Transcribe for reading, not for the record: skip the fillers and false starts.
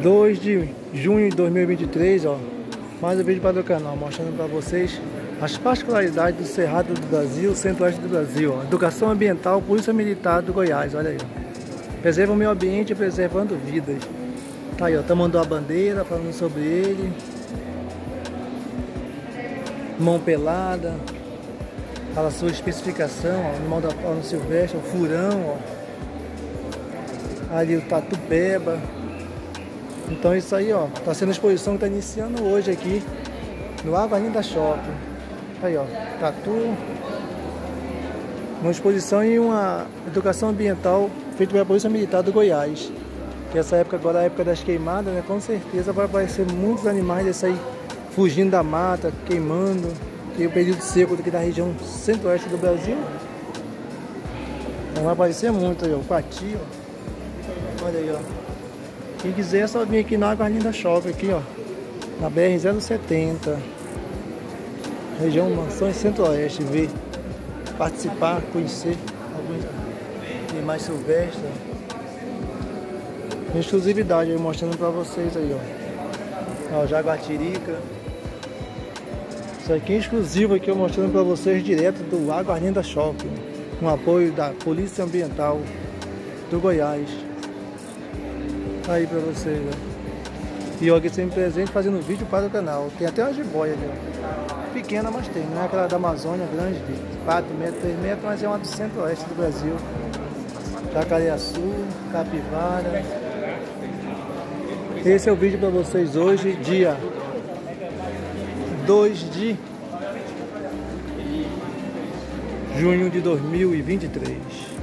2 de junho de 2023, ó, mais um vídeo para o canal, mostrando para vocês as particularidades do Cerrado do Brasil, centro-oeste do Brasil, ó. Educação Ambiental, Polícia Militar do Goiás, olha aí, ó. Preserva o meio ambiente, preservando vidas. Tá aí, ó, tá mandando a bandeira, falando sobre ele. Mão pelada, fala a sua especificação, ó, animal da fauna silvestre, o furão, ó. Ali o tatu-peba. Então isso aí, ó, tá sendo a exposição que tá iniciando hoje aqui no Água Linda Shopping. Aí, ó, tatu. Uma exposição e uma educação ambiental feita pela Polícia Militar do Goiás. Que essa época agora é a época das queimadas, né? Com certeza vai aparecer muitos animais desse aí fugindo da mata, queimando. Que o período seco daqui da região centro-oeste do Brasil. Então vai aparecer muito aí, ó, o pati, ó. Olha aí, ó. Quem quiser é só vir aqui na Água Linda Shopping, aqui, ó, na BR-070, região Mansões Centro-Oeste, ver, participar, conhecer alguns animais silvestres. Exclusividade aí, mostrando pra vocês aí, ó, jaguatirica. Isso aqui é exclusivo aqui, eu mostrando pra vocês direto do Água Linda Shopping, com apoio da Polícia Ambiental do Goiás. Aí pra vocês, ó. E eu aqui sempre presente fazendo vídeo para o canal. Tem até uma jiboia ali, ó. Pequena, mas tem. Não é aquela da Amazônia grande, de 4 metros, 3 metros, mas é uma do centro-oeste do Brasil. Jacareaçu, capivara. Esse é o vídeo para vocês hoje, dia 2 de junho de 2023.